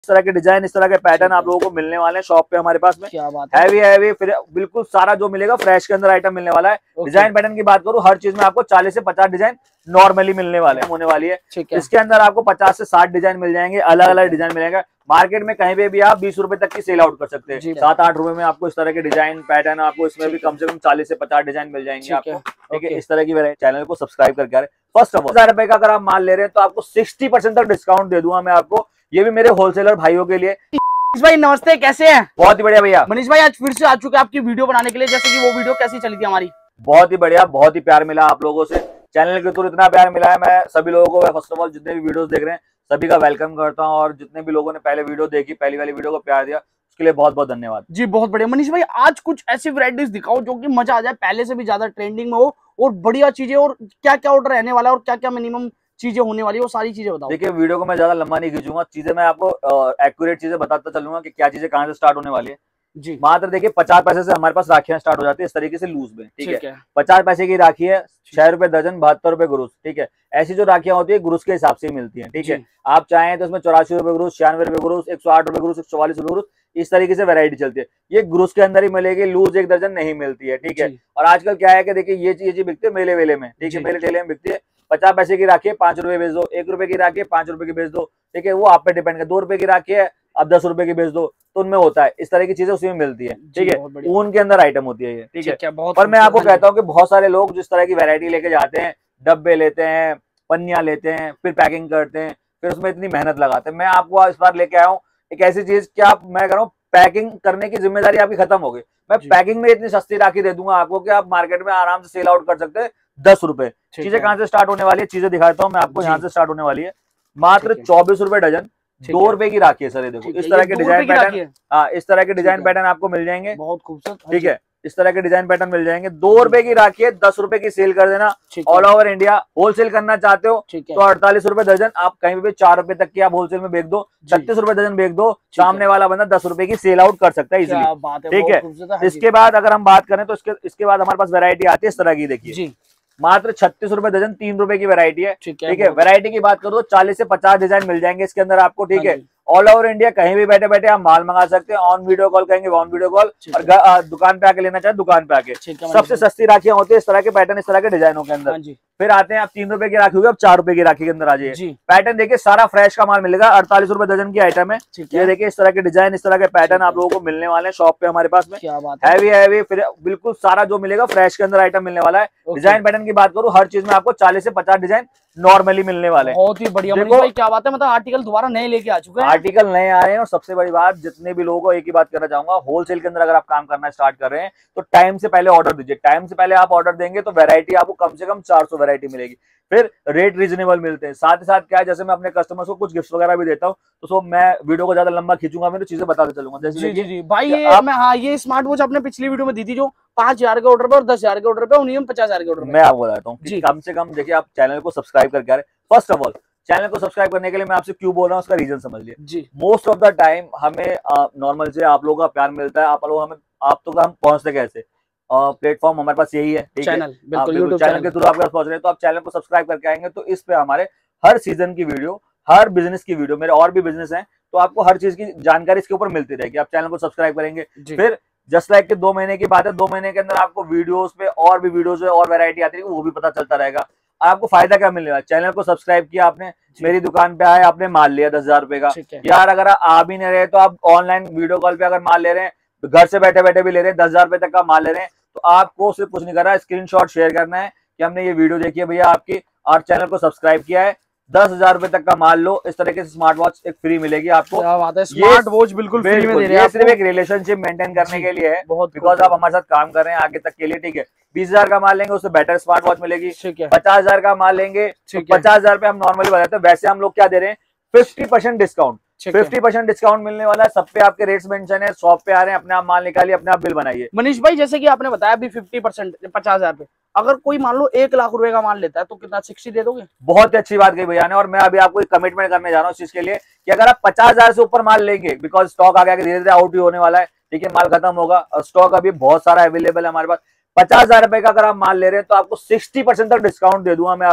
इस तरह के डिजाइन, इस तरह के पैटर्न आप लोगों को मिलने वाले हैं शॉप पे हमारे पास में। क्या बात है। हैवी फिर बिल्कुल सारा जो मिलेगा फ्रेश के अंदर आइटम मिलने वाला है। डिजाइन पैटर्न की बात करूं, हर चीज में आपको 40 से 50 डिजाइन नॉर्मली मिलने वाले होने वाली है। इसके अंदर आपको 50 से 60 डिजाइन मिल जाएंगे, अलग अलग डिजाइन मिलेगा। मार्केट में कहीं पे भी आप 20 रुपए तक की सेल आउट कर सकते हैं। 7-8 रुपए में आपको इस तरह के डिजाइन पैटर्न आपको इसमें भी कम से कम 40 से 50 डिजाइन मिल जाएंगे आपको। ठीक है, इस तरह की वैरायटी। चैनल को सब्सक्राइब करके आ रहे। फर्स्ट ऑफ ऑल 1000 रुपए का अगर आप माल ले रहे हैं तो आपको 60% तक डिस्काउंट दे दूंगा मैं आपको, ये भी मेरे होलसेलर भाइयों के लिए। मनीष भाई नमस्ते, कैसे हैं? बहुत ही बढ़िया भैया। मनीष भाई आज फिर से आ चुके हैं आपकी वीडियो बनाने के लिए। जैसे कि वो वीडियो कैसी चली थी हमारी? बहुत ही बढ़िया, बहुत ही प्यार मिला आप लोगों से। चैनल के थ्रू इतना प्यार मिला है, मैं सभी लोगों को फर्स्ट ऑफ ऑल जितने भी वीडियोस देख रहे हैं सभी का वेलकम करता हूं, और जितने भी लोगों ने पहले वीडियो देखी, पहली वाली वीडियो को प्यार दिया, उसके लिए बहुत बहुत धन्यवाद जी। बहुत बढ़िया मनीष भाई, आज कुछ ऐसी वैरायटीज दिखाओ जो कि मजा आ जाए, पहले से भी ज्यादा ट्रेंडिंग में हो और बढ़िया चीजें, और क्या क्या ऑर्डर रहने वाला है और क्या क्या मिनिमम चीजें होने वाली है, वो सारी चीजें बताओ। देखिए वीडियो को मैं ज्यादा लंबा नहीं खींचूंगा, चीजें मैं आपको एक्यूरेट चीजें बताता चलूंगा कि क्या चीजें कहां से स्टार्ट होने वाली है जी। मात्र देखिए 50 पैसे से हमारे पास राखियां स्टार्ट हो जाती है इस तरीके से लूज में। ठीक है, 50 पैसे की राखी है, 6 रुपए दर्जन, 72 रुपए ग्रुस। ठीक है, ऐसी जो राखियां होती है ग्रुस के हिसाब से ही मिलती है। ठीक है, आप चाहें तो इसमें 84 रुपए ग्रुस, 96 रुपए ग्रुस, 108 रुपए ग्रुस, 144 रुपए ग्रुस, इस तरीके से वैरायटी चलती है। ये ग्रुस के अंदर ही मिलेगी, लूज एक दर्जन नहीं मिलती है। ठीक है, और आजकल क्या है कि देखिए ये चीज बिकती है मेले वेले में। ठीक है, मेले ठेले में बिकती है। 50 पैसे की राखी है 5 रुपए बेच दो, 1 रुपए की राखी है 5 रुपए की बेच दो। ठीक है, वो आप पे डिपेंड है। 2 रुपए की राखी है अब 10 रुपए की बेच दो, तो उनमें होता है इस तरह की चीजें, उसी में मिलती है। ठीक है, ऊन के अंदर आइटम होती है ये। ठीक है, पर मैं आपको कहता हूँ कि बहुत सारे लोग जिस तरह की वैरायटी लेके जाते हैं, डब्बे लेते हैं, पन्नियां लेते हैं, फिर पैकिंग करते हैं, फिर उसमें इतनी मेहनत लगाते हैं। मैं आपको इस बार लेके आया हूँ एक ऐसी चीज कि आप, मैं कह रहा हूँ पैकिंग करने की जिम्मेदारी आपकी खत्म हो गई। मैं पैकिंग में इतनी सस्ती राखी दे दूंगा आपको कि आप मार्केट में आराम से सेल आउट कर सकते हैं 10 रुपए। चीजें कहां से स्टार्ट होने वाली है, चीजें दिखाता हूँ मैं आपको। यहाँ से स्टार्ट होने वाली है मात्र 24 रुपए डजन, 2 रुपए की राखी है सर। ये देखो इस तरह के डिजाइन पैटर्न, हाँ इस तरह के डिजाइन पैटर्न आपको मिल जाएंगे, बहुत खूबसूरत। ठीक है, इस तरह के डिजाइन पैटर्न मिल जाएंगे। 2 रुपए की राखी है, 10 रुपए की सेल कर देना। ऑल ओवर इंडिया होलसेल करना चाहते हो तो 48 रुपए दर्जन, आप कहीं भी 4 रुपए तक की आप होलसेल में बेच दो, 36 रुपए दर्जन बेच दो, सामने वाला बंदा 10 रुपए की सेल आउट कर सकता है इजीली। ठीक है, इसके बाद अगर हम बात करें तो इसके बाद हमारे पास वैरायटी आती है इस तरह की। देखिए मात्र 36 रुपए दर्जन, 3 रुपए की वैरायटी है। ठीक है, वैरायटी की बात करो 40 से 50 डिजाइन मिल जाएंगे इसके अंदर आपको। ठीक है, ऑल ओवर इंडिया कहीं भी बैठे बैठे आप माल मंगा सकते हैं। ऑन वीडियो कॉल कहेंगे ऑन वीडियो कॉल, और दुकान पे आके लेना चाहे दुकान पे आके। सबसे सस्ती राखियां होती है इस तरह के पैटर्न, इस तरह के डिजाइनों के अंदर। फिर आते हैं आप 3 रुपए की राखी होगी, अब 4 रुपए की राखी के अंदर आ जाइए। पैटर्न देखिए सारा फ्रेश का माल मिलेगा, 48 रुपए दर्जन की आइटम है। ये देखिए इस तरह के डिजाइन, इस तरह के पैटर्न आप लोगों को मिलने वाले हैं शॉप पे हमारे पास में। हैवी फिर बिल्कुल सारा जो मिलेगा फ्रेश के अंदर आइटम मिलने वाला है। डिजाइन पैटर्न की बात करूं, हर चीज में आपको 40 से 50 डिजाइन नॉर्मली मिलने वाले हैं। बहुत ही बढ़िया मनीष भाई, क्या बात है, मतलब आर्टिकल दोबारा नए लेके आ चुके हैं। आर्टिकल नए आ रहे हैं, और सबसे बड़ी बात जितने भी लोगों को एक ही बात करना चाहूंगा, होलसेल के अंदर अगर आप काम करना स्टार्ट कर रहे हैं तो टाइम से पहले ऑर्डर दीजिए। टाइम से पहले आप ऑर्डर देंगे तो वैरायटी आपको कम से कम 400 वैरायटी मिलेगी। फिर रेट रीजनेबल मिलते हैं। साथ ही साथ क्या है, जैसे मैं अपने कस्टमर्स को कुछ गिफ्ट वगैरह भी देता हूँ, तो सो मैं वीडियो को ज्यादा लंबा खींचूंगा, मैं तो चीजें बताते चलूंगा। जैसे जी भाई ये स्मार्ट वॉच आपने पिछली वीडियो में दी थी जो 5000 के ऑर्डर पे और 10,000 के ऑर्डर पे, उन्हीं 50,000 के ऑर्डर पे। मैं आपको बताता हूँ कम से कम देखिए, आप चैनल को सब्सक्राइब करके आ रहे। फर्स्ट ऑफ ऑल चैनल को सब्सक्राइब करने के लिए मैं आपसे क्यों बोल रहा हूँ, उसका रीजन समझ लिया। मोस्ट ऑफ द टाइम हमें नॉर्मल से आप लोगों का प्यार मिलता है, आप लोग हमें, आप तो हम पहुंचते कैसे, प्लेटफॉर्म हमारे पास यही है। ठीक है, चैनल के थ्रू आपके पास पहुंच रहे हैं, तो आप चैनल को सब्सक्राइब करके आएंगे तो इस पे हमारे हर सीजन की वीडियो, हर बिजनेस की वीडियो, मेरे और भी बिजनेस हैं तो आपको हर चीज की जानकारी इसके ऊपर मिलती रहेगी। आप चैनल को सब्सक्राइब करेंगे, फिर जस्ट लाइक के 2 महीने की बात है, 2 महीने के अंदर आपको वीडियोस पे और भी वीडियोस और वैरायटी आती है, वो भी पता चलता रहेगा। आपको फायदा क्या मिलने वाला, चैनल को सब्सक्राइब किया आपने, मेरी दुकान पे आए, आपने माल लिया 10,000 रुपए का। यार अगर आ भी नहीं रहे तो आप ऑनलाइन वीडियो कॉल पे अगर माल ले रहे हैं, तो घर से बैठे बैठे भी ले रहे हैं, 10,000 रुपए तक का माल ले रहे हैं, तो आपको सिर्फ कुछ नहीं करना है, स्क्रीनशॉट शेयर करना है कि हमने ये वीडियो देखी है भैया आपकी, और चैनल को सब्सक्राइब किया है। 10,000 रुपए तक का माल लो, इस तरीके से स्मार्ट वॉच एक फ्री मिलेगी आपको। क्या बात है, स्मार्ट वॉच बिल्कुल फ्री में दे रहे हैं। सिर्फ एक रिलेशनशिप मेंटेन करने के लिए है, बिकॉज आप हमारे साथ काम कर रहे हैं आगे तक के लिए। ठीक है, 20,000 का माल लेंगे उससे बेटर स्मार्ट वॉच मिलेगी। 50,000 का माल लेंगे तो 50,000 पे हम नॉर्मली बताते हैं, वैसे हम लोग क्या दे रहे हैं 50% डिस्काउंट। 50% डिस्काउंट मिलने वाला है, सब पे आपके रेट्स मेंशन है। शॉप पे आ रहे हैं, अपने आप माल निकालिए, अपने आप बिल बनाइए। मनीष भाई जैसे कि आपने बताया अभी 50% 50,000 पे, अगर कोई मान लो 1 लाख रुपए का माल लेता है तो कितना 60 दे दोगे? बहुत ही अच्छी बात कही भैया ने, और मैं अभी आपको एक कमिटमेंट करने जा रहा हूँ इस चीज के लिए कि अगर आप 50,000 से ऊपर माल लेंगे, बिकॉज स्टॉक आ गया, धीरे धीरे आउट भी होने वाला है। ठीक है, माल खत्म होगा और स्टॉक अभी बहुत सारा अवेलेबल है हमारे पास। 50,000 रुपए का अगर आप माल ले रहे हैं तो आपको 60% तक डिस्काउंट दे दूंगा मैं आपको,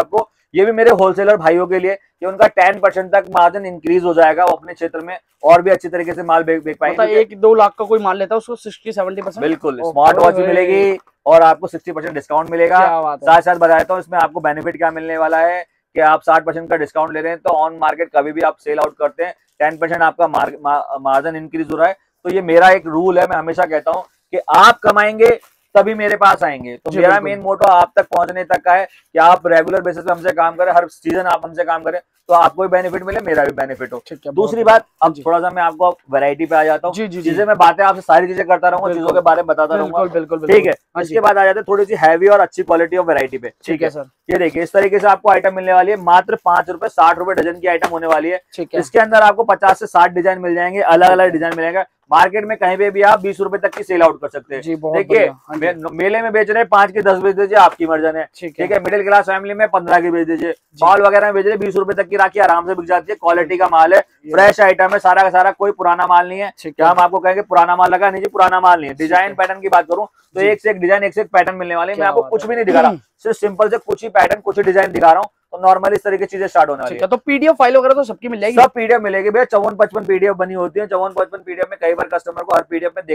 ये भी मेरे होलसेलर भाइयों के लिए कि उनका 10% तक मार्जिन इंक्रीज हो जाएगा, वो अपने क्षेत्र में और भी अच्छी तरीके से माल बेच पाएंगे। 1-2 लाख का कोई माल लेता है उसको 60-70%। बिल्कुल, स्मार्ट वॉच भी मिलेगी और आपको 60% डिस्काउंट मिलेगा। साथ साथ बताता हूँ इसमें आपको बेनिफिट क्या मिलने वाला है कि आप 60% का डिस्काउंट ले रहे हैं तो ऑन मार्केट कभी भी आप सेल आउट करते हैं 10% आपका मार्जिन इंक्रीज हो रहा है। तो ये मेरा एक रूल है, मैं हमेशा कहता हूँ कि आप कमाएंगे तभी मेरे पास आएंगे। तो मेरा मेन मोटो आप तक पहुंचने तक का है कि आप रेगुलर बेसिस पे हमसे काम करें, हर सीजन आप हमसे काम करें तो आपको भी बेनिफिट मिले, मेरा भी बेनिफिट हो। दूसरी बात, अब थोड़ा सा मैं आपको वैरायटी पे आ जाता हूँ। चीजें मैं बातें आपसे सारी चीजें करता रहूंगा, चीजों के बारे में बताता रहूंगा, ठीक है। इसके बाद आ जाते हैं थोड़ी सी हैवी और अच्छी क्वालिटी ऑफ वैरायटी पे, ठीक है सर। ये देखिए इस तरीके से आपको आइटम मिलने वाली है, मात्र 5 रुपए 60 रुपए डजन की आइटम होने वाली है। इसके अंदर आपको 50 से 60 डिजाइन मिल जाएंगे, अलग अलग डिजाइन मिलेंगे। मार्केट में कहीं पे भी आप 20 रुपए तक की सेल आउट कर सकते हैं। देखिए मेले में बेच रहे हैं 5 की 10 बेच दीजिए, आपकी मर्जन है, ठीक है। मिडिल क्लास फैमिली में 15 की बेच दीजिए, मॉल वगैरह में बेच रहे 20 रुपए तक की राखी आराम से बिक जाती है। क्वालिटी का माल है, फ्रेश आइटम है, सारा का सारा, कोई पुराना माल नहीं है। क्या हम आपको कहेंगे पुराना माल लगा, नहीं जी पुराना माल नहीं है। डिजाइन पैटर्न की बात करूं तो एक से एक डिजाइन, एक से एक पैटर्न मिलने वाले हैं। मैं आपको कुछ भी नहीं दिखा रहा, सिर्फ सिंपल से कुछ ही पैटर्न, कुछ ही डिजाइन दिखा रहा हूँ। तो नॉर्मली इस तरीके की चीजें स्टार्ट होने वाली है। तो पीडीएफ फाइल वगैरह तो सबकी मिल जाएगी, सब पीडीएफ मिलेगी भैया। 54-55 पीडीएफ बनी होती है। 54-55 पीडीएफ में कई बार कस्टमर को हर पीडीएफ में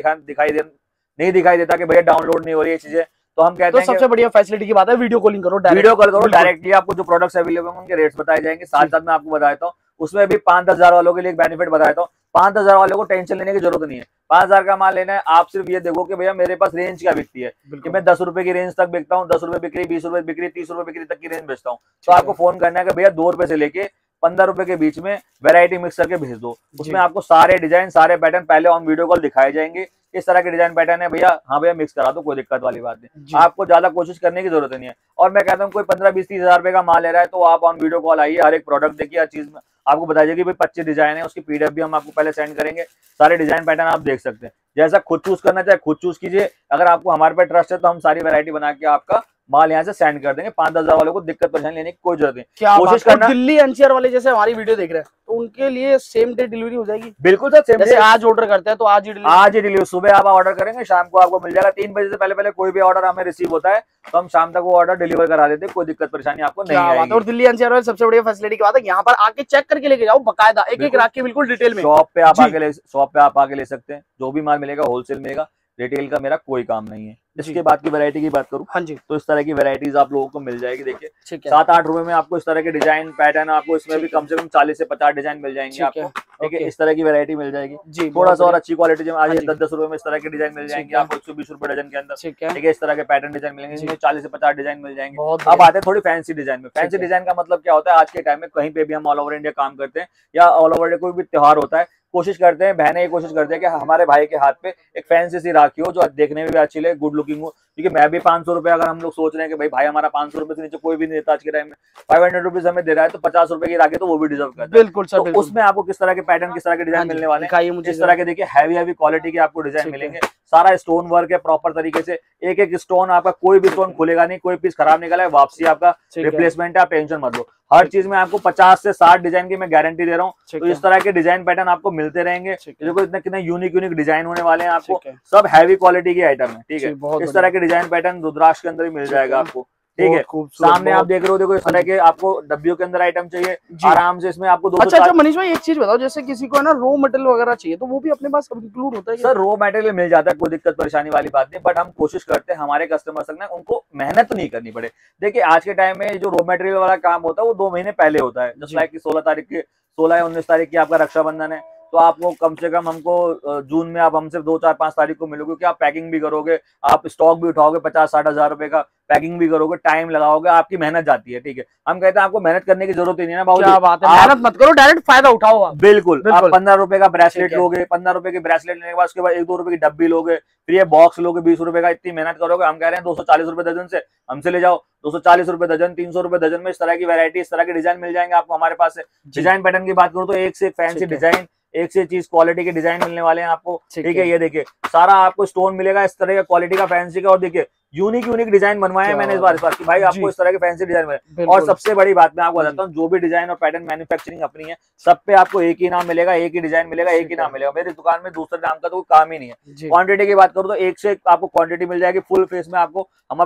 नहीं दिखाई देता कि भैया डाउनलोड नहीं हो रही है चीजें। तो हम कहते हैं सबसे बढ़िया फैसिलिटी की बात है वीडियो कॉलिंग करो, वीडियो कॉल करो, डायरेक्टली आपको जो प्रोडक्ट्स अवेलेबल हैं उनके रेट्स बताए जाएंगे। साथ साथ मैं आपको बताता हूँ उसमें भी 5-10 हजार वालों के लिए एक बेनिफिट बताता हूँ। 5-10 वालों को टेंशन लेने की जरूरत नहीं है। 5000 का माल लेना है, आप सिर्फ ये देखो कि भैया मेरे पास रेंज क्या बिकती है, कि मैं 10 रुपए की रेंज तक बिकता हूँ, 10 रुपए बिक्री, 20 रुपए बिक्री, 30 रुपए बिक्री तक की रेंज बेचता हूँ। तो आपको फोन करना है कि भैया 2 रुपए से लेके 15 रुपए के बीच में वैरायटी मिक्स करके भेज दो। उसमें आपको सारे डिजाइन, सारे पैटर्न पहले ऑन वीडियो कॉल दिखाए जाएंगे। इस तरह के डिजाइन पैटर्न है भैया, हाँ भैया मिक्स करा दो, कोई दिक्कत वाली बात नहीं। आपको ज्यादा कोशिश करने की जरूरत नहीं है। और मैं कहता हूँ कोई 15-20-30 हजार रुपए का माल ले रहा है तो आप ऑन वीडियो कॉल आइए, हर एक प्रोडक्ट देखिए, हर चीज में आपको बताइए जाएगी भाई 25 डिजाइन है, उसकी पीडीएफ भी हम आपको पहले सेंड करेंगे। सारे डिजाइन पैटर्न आप देख सकते हैं, जैसा खुद चूज करना चाहे खुद चूज कीजिए। अगर आपको हमारे पे ट्रस्ट है तो हम सारी वैरायटी बना के आपका माल यहाँ से सेंड कर देंगे। 5-10 हजार वालों को दिक्कत परेशानी लेने की कोई जरूरत नहीं। कोशिश करना, दिल्ली एनसीआर वाले जैसे हमारी वीडियो देख रहे हैं तो उनके लिए सेम डे डिलीवरी हो जाएगी। बिल्कुल सर, सेम जैसे आज ऑर्डर करते हैं तो आज ही डिलीवरी। सुबह आप ऑर्डर करेंगे, शाम को आपको मिल जाएगा। 3 बजे से पहले कोई भी ऑर्डर हमें रिसीव होता है तो हम शाम तक वो ऑर्डर डिलीवर करा देते हैं, कोई दिक्कत परेशानी आपको नहीं आएगी। और दिल्ली एनसीआर वाले सबसे बढ़िया फैसिलिटी की बात है, यहाँ पर आके चेक करके लेके जाओ, बकायदा एक राखी बिल्कुल डिटेल में। शॉप पे आप आके ले सकते हैं, जो भी माल मिलेगा होलसेल मिलेगा, रिटेल का मेरा कोई काम नहीं है। इसके बाद की वैरायटी की बात करूं, हाँ जी, तो इस तरह की वैरायटीज आप लोगों को मिल जाएगी। देखिए 7-8 रुपए में आपको इस तरह के डिजाइन पैटर्न, आपको इसमें भी कम से कम 40 से 50 डिजाइन मिल जाएंगे आपको, ठीक है। इस तरह की वैरायटी मिल जाएगी। थोड़ा सा और अच्छी क्वालिटी जो आज 10-10 रुपए में इस तरह के डिजाइन मिल जाएंगे आपको 120 रुपए डजन के अंदर, ठीक है। इस तरह के पैटर्न डिजाइन मिलेंगे, इसमें 40 से 50 डिजाइन मिल जाएंगे। अब आते हैं थोड़ी फैंसी डिजाइन में। फैंसी डिजाइन का मतलब क्या होता है, आज के टाइम में कहीं पे भी हम ऑल ओवर इंडिया काम करते हैं या ऑल ओवर इंडिया कोई भी त्योहार होता है, कोशिश करते हैं, बहनें ये कोशिश करते हैं कि हमारे भाई के हाथ पे एक फैंसी सी राखी हो जो देखने में भी अच्छी लगे, गुड लुकिंग हो। क्योंकि मैं भी 500 रुपए, अगर हम लोग सोच रहे हैं कि भाई हमारा 500 रुपए से नीचे कोई भी नहीं देता आज के टाइम में, 500 रुपीज हमें दे रहा है तो 50 रुपए की राखी तो वो भी डिजर्व करता है। बिल्कुल सर, तो उसमें आपको किस तरह के पैटर्न, किस तरह के डिजाइन मिलने वाले हैं, इस तरह के देखिए हैवी क्वालिटी के आपको डिजाइन मिलेंगे। सारा स्टोन वर्क है प्रॉपर तरीके से, एक एक स्टोन आपका, कोई भी स्टोन खुलेगा नहीं, कोई पीस खराब निकला है वापसी आपका रिप्लेसमेंट है, आप टेंशन मत लो। हर चीज में आपको 50 से 60 डिजाइन की मैं गारंटी दे रहा हूँ। तो इस तरह के डिजाइन पैटर्न आपको मिलते रहेंगे। देखो इतने कितने यूनिक डिजाइन होने वाले हैं आपको, सब हैवी क्वालिटी की आइटम है, ठीक है। इस तरह के डिजाइन पैटर्न रुद्राक्ष के अंदर ही मिल जाएगा आपको, ठीक है। सामने आप देख रहे हो, देखो इस तरह के आपको डब्बियों के अंदर आइटम चाहिए आराम से, इसमें आपको अच्छा मनीष भाई एक चीज बताओ, जैसे किसी को है ना रॉ मटेरियल वगैरह चाहिए तो वो भी अपने पास इंक्लूड होता है? सर रॉ मटेरियल मिल जाता है, कोई दिक्कत परेशानी वाली बात नहीं, बट हम कोशिश करते हैं हमारे कस्टमर्स तक ना उनको मेहनत नहीं करनी पड़े। देखिए आज के टाइम में जो रॉ मटेरियल वाला काम होता है वो 2 महीने पहले होता है। जस्ट लाइक 16 या 19 तारीख की आपका रक्षाबंधन है तो आपको कम से कम हमको जून में आप हमसे 2, 4, 5 तारीख को मिलोगे, क्योंकि आप पैकिंग भी करोगे, आप स्टॉक भी उठाओगे, 50-60 हजार रुपए का पैकिंग भी करोगे, टाइम लगाओगे, आपकी मेहनत जाती है, ठीक है। हम कहते हैं आपको मेहनत करने की जरूरत ही नहीं है ना बाबू, क्या बात है, मेहनत मत करो, डायरेक्ट फायदा उठाओ आप। बिल्कुल, आप 15 रुपए का ब्रेसलेट लोगे, 15 रुपए की ब्रेसलेट लेने के बाद उसके बाद 1-2 रुपए की डब्बी लोगे, फिर ये बॉक्स लोगे 20 रुपए का, इतनी मेहनत करोगे। हम कह रहे हैं 240 रुपए दर्जन से हमसे ले जाओ, 240 रुपए दर्जन, 300 रुपए दर्जन में इस तरह की वैरायटी, इस तरह के डिजाइन मिल जाएंगे आपको हमारे पास से। डिजाइन पैटर्न की बात करूँ तो एक से एक फैंसी डिजाइन, एक से चीज क्वालिटी के डिजाइन मिलने वाले हैं आपको, ठीक है। ये देखिए सारा आपको स्टोन मिलेगा इस तरह का क्वालिटी का फैंसी का, और देखिए यूनिक डिजाइन बनवाए हैं मैंने इस बार कि भाई आपको इस तरह के फैंसी डिजाइन मिले। और सबसे बड़ी बात मैं आपको बताता हूँ, जो भी डिजाइन और पैटर्न मैन्युफैक्चरिंग अपनी है, सब पे आपको एक ही नाम मिलेगा, एक ही डिजाइन मिलेगा, एक ही नाम मिलेगा। मेरी दुकान में दूसरे नाम का तो कोई काम ही नहीं है। क्वांटिटी की बात करूँ तो एक से एक आपको क्वांटिटी मिल जाएगी, फुल फेस में आपको हमारे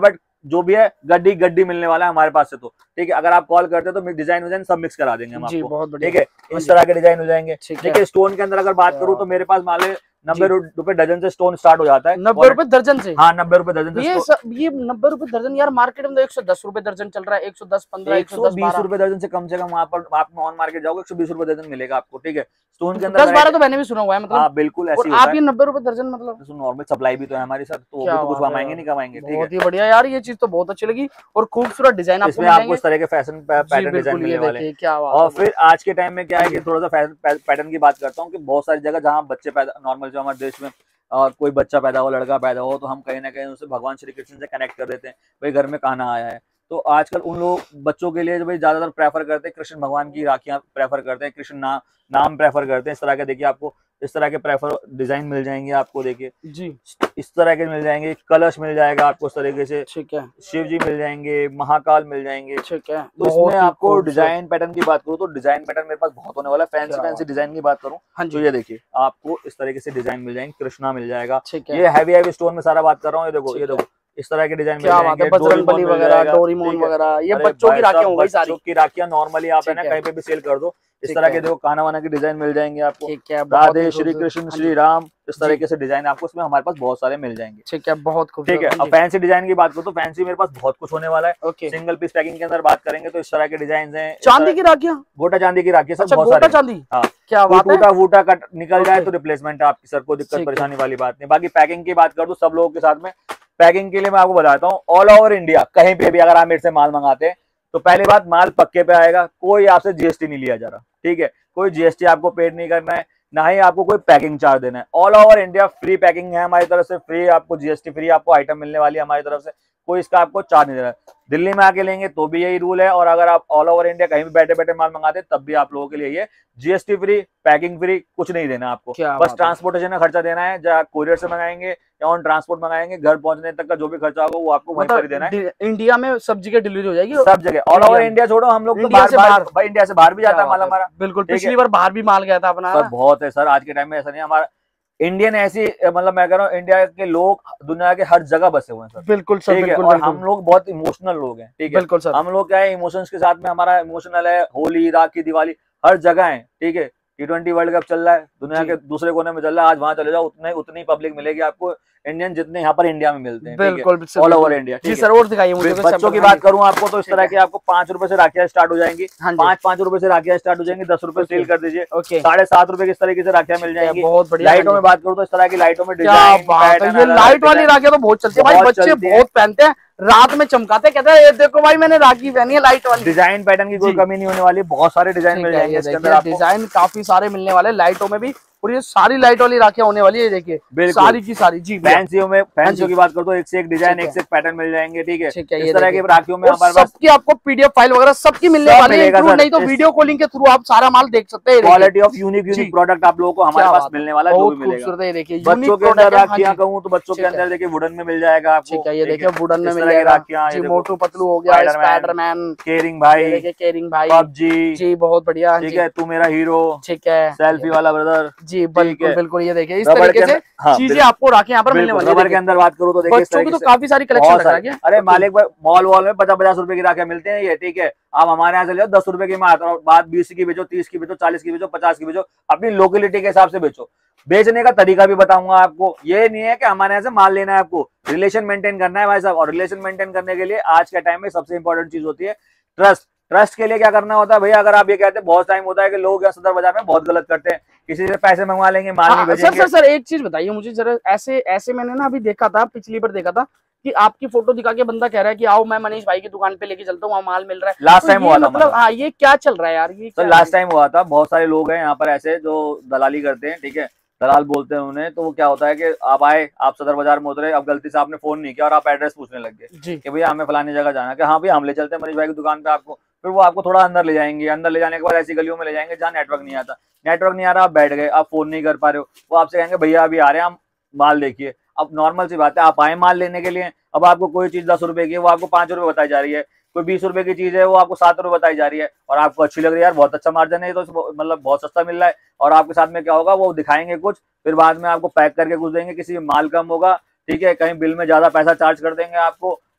जो भी है गड्डी गड्डी मिलने वाला है हमारे पास से। तो ठीक है, अगर आप कॉल करते हो तो डिजाइन सब मिक्स करा देंगे हम आपको, ठीक है। इस तरह के डिजाइन हो जाएंगे। देखिए स्टोन के अंदर अगर बात करूँ तो मेरे पास मान लो 90 रुपए दर्जन से स्टोन स्टार्ट हो जाता है। 90 रुपए दर्जन से? हाँ 90 रुपए दर्जन से। ये 90 रुपए दर्जन यार, मार्केट में तो 110 रुपए दर्जन चल रहा है, 110, 15, 120 रुपए दर्जन से कम वहाँ पर आप ऑन मार्केट जाओगे 120 रुपए दर्जन मिलेगा आपको, ठीक है। स्टोन के अंदर 10-12 तो मैंने भी सुना हुआ है, मतलब। हाँ बिल्कुल ऐसी आप ये 90 रुपए दर्जन, मतलब नॉर्मल सप्लाई भी तो है हमारी सर, तो वो तो कुछ कमाएंगे नहीं कमाएंगे। बहुत ही बढ़िया यार, ये चीज तो बहुत अच्छी लगी और खूबसूरत डिजाइन आपको इसमें आपको इस तरह के फैशन पैटर्न डिजाइन मिलने वाले हैं। और फिर आज के टाइम में क्या है कि थोड़ा सा फैशन पैटर्न की बात करता हूँ कि बहुत सारी जगह जहाँ बच्चे पैदा, नॉर्मल जो हमारे देश में कोई बच्चा पैदा हो, लड़का पैदा हो, तो हम कहीं ना कहीं उसे भगवान श्री कृष्ण से कनेक्ट कर देते हैं, भाई घर में कान्हा आया है। तो आजकल उन लोग बच्चों के लिए जो भाई ज्यादातर प्रेफर करते हैं कृष्ण भगवान की राखियां प्रेफर करते हैं, कृष्ण नाम प्रेफर करते हैं। इस तरह के देखिए आपको इस तरह के प्रेफर डिजाइन मिल जाएंगे आपको, देखिए जी इस तरह के मिल जाएंगे। कलश मिल जाएगा आपको इस तरीके से, ठीक है। शिव जी मिल जाएंगे, महाकाल मिल जाएंगे, ठीक है। तो इसमें आपको डिजाइन पैटर्न की बात करूँ तो डिजाइन पैटर्न मेरे पास बहुत होने वाला है। फैंसी डिजाइन की बात करूँ तो ये देखिए आपको इस तरीके से डिजाइन मिल जाएंगे, कृष्णा मिल जाएगा, ये हैवी स्टोन में सारा बात कर रहा हूँ। ये देखो इस तरह के डिजाइन मिल जाएंगे, बजरंगबली वगैरह, डोरेमोन वगैरह, ये बच्चों की राखियां हो गई सारी। बच्चों की राखियां नॉर्मली आप है ना कहीं पे भी सेल कर दो, इस तरह के देखो कान्हा वाना के डिजाइन मिल जाएंगे आपको, राधे श्री कृष्ण श्री राम, इस तरीके से डिजाइन आपको इसमें हमारे पास बहुत सारे मिल जाएंगे, ठीक है। बहुत खूबसूरत, ठीक है। अब फैंसी डिजाइन की बात करूँ तो फैंसी मेरे पास बहुत कुछ होने वाला है। सिंगल पीस पैकिंग के अंदर बात करेंगे तो इस तरह के डिजाइन है। चांदी की राखियां, गोटा चांदी की राखी, सब बहुत सारी चांदी। हाँ, क्या बात है। टूटा कट निकल जाए तो रिप्लेसमेंट है आपकी, सर को दिक्कत परेशानी वाली बात नहीं। बाकी पैकिंग की बात कर दो सब लोगों के साथ में, पैकिंग के लिए मैं आपको बताता हूँ ऑल ओवर इंडिया कहीं पे भी अगर आप मेरे से माल मंगाते हैं तो पहली बात माल पक्के पे आएगा, कोई आपसे जीएसटी नहीं लिया जा रहा, ठीक है। कोई जीएसटी आपको पेड नहीं करना है, ना ही आपको कोई पैकिंग चार्ज देना है। All over India free packing है हमारी तरफ से, फ्री आपको जीएसटी फ्री आपको आइटम मिलने वाली है हमारी तरफ से, कोई इसका आपको चार्ज नहीं देना है। दिल्ली में आके लेंगे तो भी यही रूल है, और अगर आप ऑल ओवर इंडिया कहीं भी बैठे बैठे माल मंगाते तब भी आप लोगों के लिए ये जीएसटी फ्री, पैकिंग फ्री, कुछ नहीं देना आपको, बस ट्रांसपोर्टेशन का खर्चा देना है। जहाँ कोरियर से मंगाएंगे या ऑन ट्रांसपोर्ट मंगाएंगे, घर पहुंचने तक का जो भी खर्चा होगा वो आपको वहीं पर देना है। इंडिया में सब जगह डिलीवरी हो जाएगी, सब जगह ऑल ओवर इंडिया छोड़ो, हम लोग इंडिया से बाहर भी जाता है माल हमारा। बिल्कुल, पिछली बार बाहर भी माल गया था अपना। सर बहुत है सर, आज के टाइम में ऐसा नहीं, हमारा इंडियन ऐसी, मतलब मैं कह रहा हूँ इंडिया के लोग दुनिया के हर जगह बसे हुए हैं सर। बिल्कुल सर, बिल्कुल। और हम लोग बहुत इमोशनल लोग हैं, ठीक है। बिल्कुल सर, हम लोग क्या है इमोशंस के साथ में, हमारा इमोशनल है। होली, राखी, दिवाली हर जगह है, ठीक है। T20 वर्ल्ड कप चल रहा है, दुनिया के दूसरे कोने में चल रहा है, आज वहां चले जाओ उतनी पब्लिक मिलेगी आपको इंडियन जितने यहाँ पर इंडिया में मिलते हैं, बिल्कुल ऑल ओवर इंडिया। जी सर, और दिखाइए मुझे। बच्चों की बात करूँ आपको तो इस तरह की आपको 5 रुपए से राखियां स्टार्ट हो जाएंगी, 5 रुपए से राखियां स्टार्ट हो जाएंगी, 10 रुपए सेल कर दीजिए, 7.5 रुपए की इस तरीके से राखियां मिल जाएंगी। बहुत बढ़िया। लाइटों में बात करूँ तो इस तरह की लाइटों में डिजाइन, ये लाइट वाली राखियां तो बहुत चलती है भाई, बच्चे बहुत पहनते हैं, रात में चमकाते, कहते हैं ये देखो भाई मैंने राखी पहनी है लाइट वाली। डिजाइन पैटर्न की कोई कमी नहीं होने वाली, बहुत सारे डिजाइन मिल जाएंगे इसके अंदर आपको, डिजाइन काफी सारे मिलने वाले लाइटों में भी, और ये सारी लाइट वाली राखियां होने वाली है, देखिए सारी की सारी। जी फैंसियों में, फैंसियों की बात करो तो एक से एक डिजाइन, एक से एक पैटर्न मिल जाएंगे, ठीक है। इस तरह की राखियों में हमारे पास सबकी आपको पीडीएफ फाइल वगैरह सबकी मिलने वाली है, नहीं तो वीडियो कॉलिंग के थ्रू आप सारा माल देख सकते हैं। क्वालिटी ऑफ यूनिक प्रोडक्ट आप लोगों को हमारे पास मिलने वाला है, जो भी मिलेगा। देखिए बच्चों के अंदर राखियां कहूँ तो बच्चों के अंदर देखिए वुडन में मिल जाएगा आपको, ये देखिए वुडन में मिल जाएगा राखियां, मोटू पतलू हो गया, स्पाइडरमैन, केरिंग भाई, केरिंग भाई, पबजी, जी बहुत बढ़िया, ठीक है, तू मेरा हीरो, ठीक है, सेल्फी वाला ब्रदर, जी बिल्कुल। ये देखिए इस तरीके से चीजें आपको राखी यहाँ पर मिलने वाली है। रबर के अंदर बात करूँ तो देखिए बच्चों की तो काफी सारी कलेक्शन रखा है। अरे मालिक मॉल वॉल में 50-50 रुपए की राखियां मिलते हैं ये, ठीक है। आप हमारे यहाँ चले जाओ 10 रुपए की बात 20 की बेचो, 30 की बेचो, 40 की बेचो, 50 की बेचो, अपनी लोकेलिटी के हिसाब से बेचो। बेचने का तरीका भी बताऊंगा आपको, ये नहीं है कि हमारे यहाँ से माल लेना है, आपको रिलेशन मेंटेन करना है भाई साहब। और रिलेशन मेंटेन करने के लिए आज के टाइम में सबसे इंपॉर्टेंट चीज होती है ट्रस्ट। ट्रस्ट के लिए क्या करना होता है भैया, अगर आप ये कहते हैं, बहुत टाइम होता है कि लोग सदर बाजार में बहुत गलत करते हैं, किसी से पैसे मंगवा लेंगे, माल नहीं भेजेंगे। सर एक चीज बताइए मुझे जरा, ऐसे मैंने ना अभी देखा था, पिछली बार देखा था कि आपकी फोटो दिखा के बंदा कह रहा है कि आओ मैं मनीष भाई की दुकान पे लेके चलता हूँ, वहाँ माल मिल रहा है। लास्ट टाइम हुआ था, मतलब हाँ, ये क्या चल रहा है यार, ये तो लास्ट टाइम हुआ था। बहुत सारे लोग हैं यहाँ पर ऐसे जो दलाली करते हैं, ठीक है, दलाल बोलते हैं उन्हें। तो वो क्या होता है कि आप आए, आप सदर बाजार में उतरे, अब गलती से आपने फोन नहीं किया और आप एड्रेस पूछने लग गए कि भैया हमें फलानी जगह जाना है, कि हाँ भैया हम ले चलते हैं मनीष भाई की दुकान पे आपको। फिर वो आपको थोड़ा अंदर ले जाएंगे, अंदर ले जाने के बाद ऐसी गलियों में ले जाएंगे जहाँ नेटवर्क नहीं आता, नेटवर्क नहीं आ रहा, आप बैठ गए, आप फोन नहीं कर पा रहे हो, वो आपसे कहेंगे भैया अभी आ रहे हैं, हम माल देखिए। अब नॉर्मल सी बात है, आप आए माल लेने के लिए, अब आपको कोई चीज 10 रुपए की है वो आपको 5 रुपए बताई जा रही है, कोई 20 रुपए की चीज है वो आपको 7 रुपए बताई जा रही है, और आपको अच्छी लग रही है, यार बहुत अच्छा मार्जिन है, तो मतलब बहुत सस्ता मिल रहा है। और आपके साथ में क्या होगा, वो दिखाएंगे कुछ, फिर बाद में आपको पैक करके कुछ देंगे, किसी माल कम होगा, ठीक है, कहीं बिल में ज्यादा पैसा चार्ज कर देंगे आपको,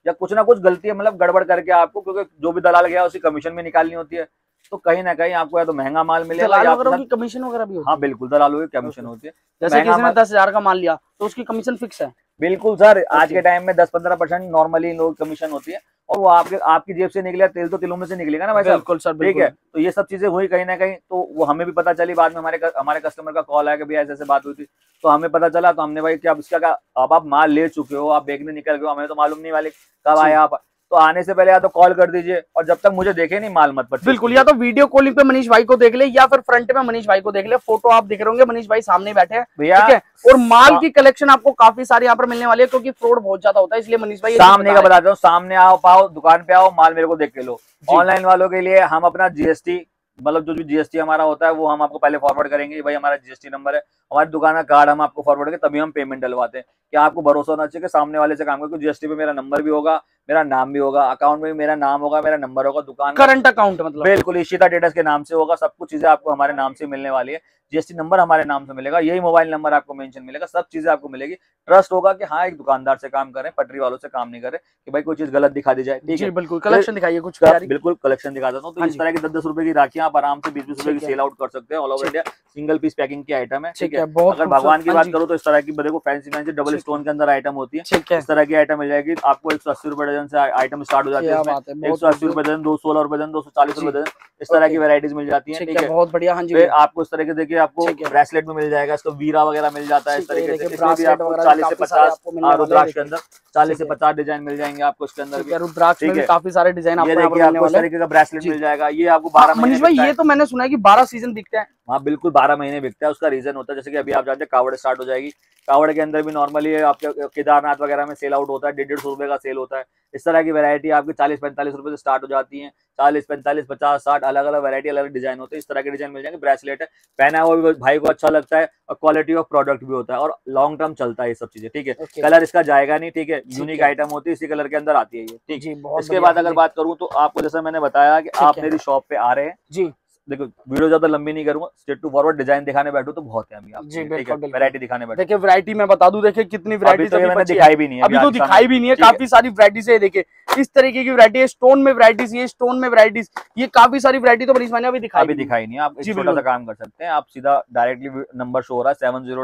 या कुछ ना कुछ गलती है, मतलब गड़बड़ करके आपको, क्योंकि जो भी दलाल गया उसकी कमीशन भी निकालनी होती है, तो कहीं ना कहीं आपको या तो महंगा माल मिलेगा या दलालों की कमीशन वगैरह भी होती है। हाँ बिल्कुल, दलालों की कमीशन होती है। जैसे किसी ने 10,000 का माल लिया तो उसकी कमीशन फिक्स है। बिल्कुल सर, आज के टाइम में 10-15% नॉर्मली लोग कमीशन होती है, और वो आपकी जेब से निकलेगा, तेल तो तिलों में से निकलेगा ना भाई साहब। बिल्कुल सर, ठीक है, तो ये सब चीजें हुई कहीं ना कहीं, तो वो हमें भी पता चली, बाद में हमारे कस्टमर का कॉल आया कि भैया ऐसे बात हुई थी, तो हमें पता चला, तो हमने भाई कि अब इसका क्या, अब आप माल ले चुके हो, आप बेचने निकल गए हो, हमें तो मालूम नहीं वाले कब आया आप, तो आने से पहले या तो कॉल कर दीजिए, और जब तक मुझे देखे नहीं माल मत पर। बिल्कुल, या तो वीडियो कॉलिंग पे मनीष भाई को देख ले, या फिर फ्रंट में मनीष भाई को देख ले, फोटो आप दिख रहे होंगे, मनीष भाई सामने बैठे हैं भैया, ठीक है। और माल की कलेक्शन आपको काफी सारी यहाँ पर मिलने वाली है, क्योंकि फ्रॉड बहुत ज्यादा होता है, इसलिए मनीष भाई सामने का बताता हूँ, सामने आओ, पाओ दुकान पे आओ, माल मेरे को देख के लो। ऑनलाइन वालों के लिए हम अपना जीएसटी, मतलब जो भी जीएसटी हमारा होता है वो हम आपको पहले फॉरवर्ड करेंगे, भाई हमारा जीएसटी नंबर है, हमारी दुकान का कार्ड हम आपको फॉरवर्ड करेंगे, तभी हम पेमेंट डलवाते हैं। क्या आपको भरोसा होना चाहिए कि सामने वाले से काम करके जीएसटी पे मेरा नंबर भी होगा, मेरा नाम भी होगा, अकाउंट में भी मेरा नाम होगा, मेरा नंबर होगा, दुकान करंट अकाउंट मतलब बिल्कुल इशिता ट्रेडर्स के नाम से होगा, सब कुछ चीजें आपको हमारे नाम से मिलने वाली है, जीएसटी नंबर हमारे नाम से मिलेगा, यही मोबाइल नंबर आपको मेंशन मिलेगा, सब चीजें आपको मिलेगी। ट्रस्ट होगा कि हाँ एक दुकानदार से काम करें, पटरी वालों से काम नहीं करें कि भाई कोई चीज गलत दिखा दी जाए। ठीक है, बिल्कुल कलेक्शन दिखाइए कुछ। बिल्कुल कलेक्शन दिखा देता हूँ। तो इस तरह की 10-10 रुपए की राखियां आप आराम से 20-20 रुपए की सेल आउट कर सकते हैं all over India. Single piece packing की आइटम है। ठीक है, अगर भगवान की बात करो तो इस तरह की देखो फैंसी फैंसी डबल स्टोन के अंदर आइटम होती है, इस तरह की आइटम मिल जाएगी आपको। 180 रुपए डजन से आइटम स्टार्ट हो जाती है, 180 रुपए डजन, 216 रुपए डजन, 240 रुपए डजन, इस तरह की वेराइटीज मिल जाती है। ठीक है, बहुत बढ़िया। हाँ जी, फिर आपको इस तरह के देखिए आपको ब्रेसलेट में मिल जाएगा, इसको वीरा वगैरह मिल जाता है इस तरीके से, इसमें भी आपको 40 से 50 रुद्राक्ष के अंदर 40 से 50 डिजाइन मिल जाएंगे आपको इसके अंदर भी। रुद्राक्ष में काफी सारे डिजाइन आपको आपको इस तरीके का ब्रेसलेट मिल जाएगा। ये आपको 12 महीने। मनीष भाई ये तो मैंने सुना है कि 12 सीजन बिकता है। हाँ बिल्कुल 12 महीने बिकता है। उसका रीजन होता है जैसे कि अभी आप जानते हैं कावड़ स्टार्ट हो जाएगी, कावड़ के अंदर भी नॉर्मली आपके केदारनाथ वगैरह में सेल आउट होता है, 150 रुपए का सेल होता है। इस तरह की वैरायटी आपकी 40-45 रुपए से स्टार्ट हो जाती है, 40, 45, 50, 60 अलग अलग वैरायटी, अलग डिजाइन होते हैं। इस तरह के डिजाइन मिल जाएंगे। ब्रेसलेट है, पहना हुआ भी भाई को अच्छा लगता है और क्वालिटी ऑफ प्रोडक्ट भी होता है और लॉन्ग टर्म चलता है ये सब चीजें। ठीक है, कलर इसका जाएगा नहीं। ठीक है, यूनिक आइटम होती है, इसी कलर के अंदर आती है ये। ठीक है, इसके बाद अगर बात करूँ तो आपको जैसा मैंने बताया कि आप मेरी शॉप पे आ रहे हैं जी। देखो वीडियो ज्यादा लंबी नहीं करूंगा, स्ट्रेट टू फॉरवर्ड डिजाइन दिखाने बैठो तो बहुत है अभी आप जी। बिल्कुल, वैरायटी दिखाने बैठो। देखिए वैरायटी मैं बता दूं, देखिए कितनी वैरायटी तो मैंने दिखाई भी नहीं है, अभी तो दिखाई भी नहीं है, काफी सारी वैरायटीज है। देखिए इस तरीके की वैरायटी है, स्टोन में वैरायटीज, ये स्टोन में वैरायटीज, ये काफी सारी वैरायटी तो मनीष भाई ने अभी दिखाई नहीं है। आप एक छोटा सा काम कर सकते हैं, आप सीधा डायरेक्टली नंबर शो हो रहा है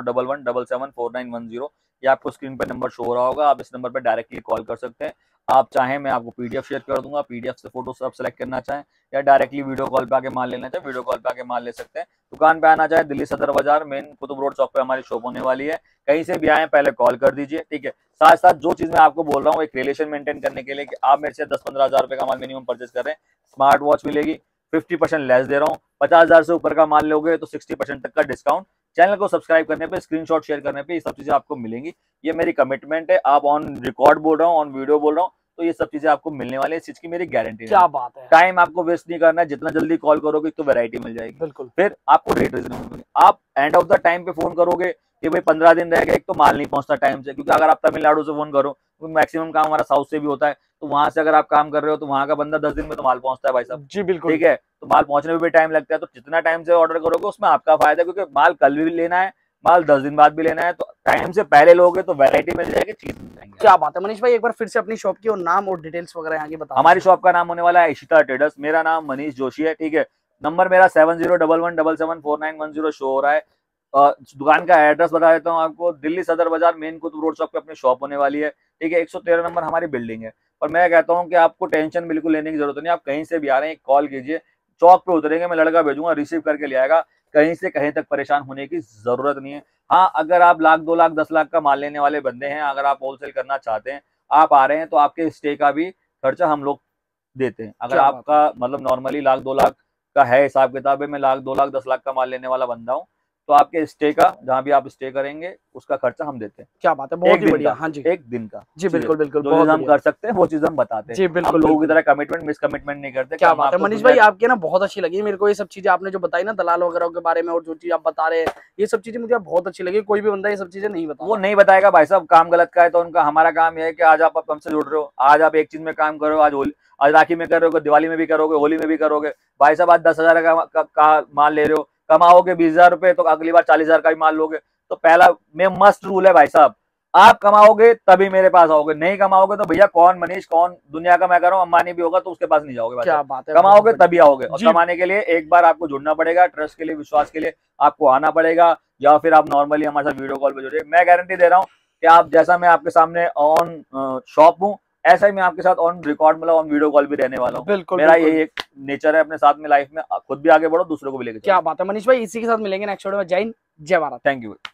7011774710, ये आपको स्क्रीन पे नंबर शो हो रहा होगा, आप इस नंबर पे डायरेक्टली कॉल कर सकते हैं। आप चाहें मैं आपको पीडीएफ शेयर कर दूंगा, पीडीएफ से फोटो सब सेलेक्ट करना चाहें या डायरेक्टली वीडियो कॉल पे आके माल लेना चाहे वीडियो कॉल पे आके माल ले सकते हैं। दुकान पे आना चाहे दिल्ली सदर बाजार मेन कुतुब रोड चौक पे हमारी शॉप होने वाली है, कहीं से भी आए पहले कॉल कर दीजिए। ठीक है, साथ साथ जो चीज मैं आपको बोल रहा हूँ एक रिलेशन मेंटेन करने के लिए कि आप मेरे से 10-15 हजार रुपए का माल मिनिमम परचेज कर रहे हैं, स्मार्ट वॉच मिलेगी, 50% लेस दे रहा हूँ, 50,000 से ऊपर का माल लोगे तो 60% तक का डिस्काउंट, चैनल को सब्सक्राइब करने पे, स्क्रीनशॉट शेयर करने पे, ये सब चीजें आपको मिलेंगी। ये मेरी कमिटमेंट है, आप ऑन रिकॉर्ड बोल रहा हूँ, ऑन वीडियो बोल रहा हूँ, तो ये सब चीजें आपको मिलने वाली है, इस चीज की मेरी गारंटी है। क्या बात है, टाइम आपको वेस्ट नहीं करना है, जितना जल्दी कॉल करोगे तो वैरायटी मिल जाएगी। बिल्कुल, फिर आपको रेट रीजनेबल। आप एंड ऑफ द टाइम पे फोन करोगे कि भाई 15 दिन रह गए, एक तो माल नहीं पहुंचता टाइम से, क्योंकि अगर आप तमिलनाडु से फोन करो तो मैक्सिमम काम हमारा साउथ से भी होता है, तो वहां से अगर आप काम कर रहे हो तो वहां का बंदा 10 दिन में तो माल पहुंचता है भाई साहब जी। बिल्कुल, ठीक है, तो माल पहुंचने में भी टाइम लगता है, तो जितना टाइम से ऑर्डर करोगे उसमें आपका फायदा है, क्योंकि माल कल भी लेना है, माल 10 दिन बाद भी लेना है, तो टाइम से पहले लोगे तो वैरायटी मिल जाएगी, चीज मिल जाएगी। क्या बात है मनीष भाई, एक बार फिर से अपनी शॉप की और नाम और डिटेल्स वगैरह यहाँ की बताओ। हमारी शॉप का नाम होने वाला है इशिता ट्रेडर्स, मेरा नाम मनीष जोशी है। ठीक है, नंबर मेरा 7011774910 शो हो रहा है। दुकान का एड्रेस बता देता हूँ आपको, दिल्ली सदर बाजार मेन कुतुब रोड चौक पे अपनी शॉप होने वाली है। ठीक है, 113 नंबर हमारी बिल्डिंग है। और मैं कहता हूँ कि आपको टेंशन बिल्कुल लेने की जरूरत नहीं, आप कहीं से भी आ रहे हैं कॉल कीजिए, चौक पे उतरेंगे, मैं लड़का भेजूंगा, रिसीव करके ले आएगा, कहीं से कहीं तक परेशान होने की जरूरत नहीं है। हाँ, अगर आप 1 लाख 2 लाख 10 लाख का माल लेने वाले बंदे हैं, अगर आप होलसेल करना चाहते हैं, आप आ रहे हैं तो आपके स्टे का भी खर्चा हम लोग देते हैं। अगर आपका मतलब नॉर्मली 1 लाख 2 लाख का है हिसाब किताब है, मैं 1 लाख 2 लाख 10 लाख का माल लेने वाला बंदा हूँ, तो आपके स्टे का जहाँ भी आप स्टे करेंगे उसका खर्चा हम देते हैं। क्या बात है, बहुत ही बढ़िया। हाँ जी, एक दिन का जी बिल्कुल बिल्कुल, जो चीज हम कर सकते हैं वो चीज हम बताते हैं जी। बिल्कुल, लोगों की तरह कमिटमेंट मिस कमिटमेंट नहीं करते। क्या बात है मनीष भाई, आपके ना बहुत अच्छी लगी मेरे को ये सब चीजें आपने जो बताई ना दलाल वगैरह के बारे में, और जो चीज आप बता रहे हैं ये सब चीजें मुझे बहुत अच्छी लगी। कोई भी बंदा ये सब चीजें नहीं बता, वो नहीं बताएगा भाई साहब, काम गलत का है तो उनका। हमारा काम यह है कि आज आप हमसे जुड़ रहे हो, आज आप एक चीज में काम करो, आज राखी में कर रहे हो, दिवाली में भी करोगे, होली में भी करोगे। भाई साहब आज 10,000 का माल ले रहे हो, कमाओगे 20,000 रुपए, तो अगली बार 40,000 का भी माल लोगे। तो पहला में मस्ट रूल है भाई साहब, आप कमाओगे तभी मेरे पास आओगे, नहीं कमाओगे तो भैया कौन मनीष, कौन दुनिया का मैं कह रहा हूँ अंबानी भी होगा तो उसके पास नहीं जाओगे। क्या बात है, कमाओगे तभी आओगे। और कमाने के लिए एक बार आपको जुड़ना पड़ेगा, ट्रस्ट के लिए, विश्वास के लिए आपको आना पड़ेगा, या फिर आप नॉर्मली हमारे साथ वीडियो कॉल पे जुड़िए। मैं गारंटी दे रहा हूँ कि आप जैसा मैं आपके सामने ऑन शॉप हूँ ऐसा ही मैं आपके साथ ऑन रिकॉर्ड मतलब ऑन वीडियो कॉल भी रहने वाला हूँ। मेरा यही एक नेचर है अपने साथ में लाइफ में, खुद भी आगे बढ़ो, दूसरों को भी लेके। क्या बात है मनीष भाई, इसी के साथ मिलेंगे नेक्स्ट वीडियो में। जय हिंद, जय भारत। Thank you.